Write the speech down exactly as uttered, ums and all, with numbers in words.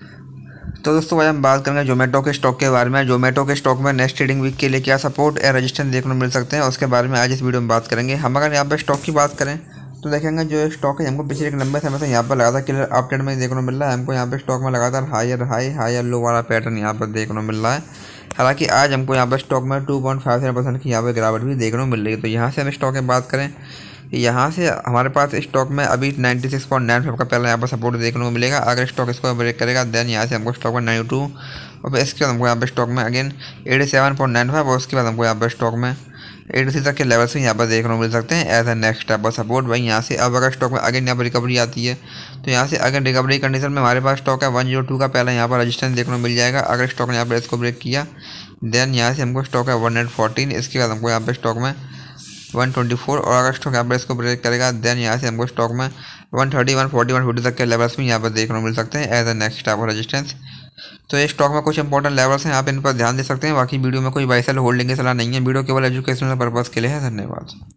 तो दोस्तों भाई हम बात करेंगे जोमेटो के स्टॉक के बारे में। जोमेटो के स्टॉक में नेक्स्ट ट्रेडिंग वीक के लिए क्या सपोर्ट या रेजिस्टेंस देखने को मिल सकते हैं, उसके बारे में आज इस वीडियो में बात करेंगे। हम अगर यहाँ पर स्टॉक की बात करें तो देखेंगे जो स्टॉक है हमको पिछले एक लंबे समय से यहाँ पर लगातार क्लियर अपडेट में देखने को मिल रहा है। हमको यहाँ पर स्टॉक में लगातार हायर हाई हाई लो वाला पैटर्न यहाँ पर देखने को मिल रहा है। हालांकि आज हमको यहाँ पर स्टॉक में two point five seven percent की यहाँ पर गिरावट भी देखने को मिल रही है। तो यहाँ से हम स्टॉक में बात करें, यहाँ से हमारे पास स्टॉक में अभी ninety six point nine five का पहला यहाँ पर सपोर्ट देखने को मिलेगा। अगर स्टॉक इसको ब्रेक करेगा देन यहाँ से हमको स्टॉक में नाइन्टी टू और फिर इसके बाद हमको यहाँ पर स्टॉक में again eighty seven point nine five और उसके बाद हमको यहाँ पर स्टॉक में एटी थ्री तक के लेवल्स भी यहाँ पर देखने को मिल सकते हैं as a next type of support. भाई यहाँ से अब अगर स्टॉक में अगेन यहाँ पर रिकवरी आती है तो यहाँ से अगर रिकवरी कंडीशन में हमारे पास स्टॉक है वन जीरो टू का पहला यहाँ पर रजिस्टेंस देखने को मिल जाएगा। अगर स्टॉक ने यहाँ पर इसको ब्रेक किया देन यहाँ से हमको स्टॉक है वन एट फोर्टीन, इसके बाद हमको यहाँ पर स्टॉक में वन ट्वेंटी फोर और अगर स्टॉक यहाँ पर इसको ब्रेक करेगा देन यहाँ से हमको स्टॉक में one thirty one forty one fifty तक के लेवल्स भी यहाँ पर देखने को मिल सकते हैं as a next type of resistance. तो ये स्टॉक में कुछ इंपॉर्टेंट लेवल्स हैं, आप इन पर ध्यान दे सकते हैं। बाकी वीडियो में कोई बाई सेल होल्डिंग की सलाह नहीं है, वीडियो केवल एजुकेशनल पर्पज़ के लिए है। धन्यवाद।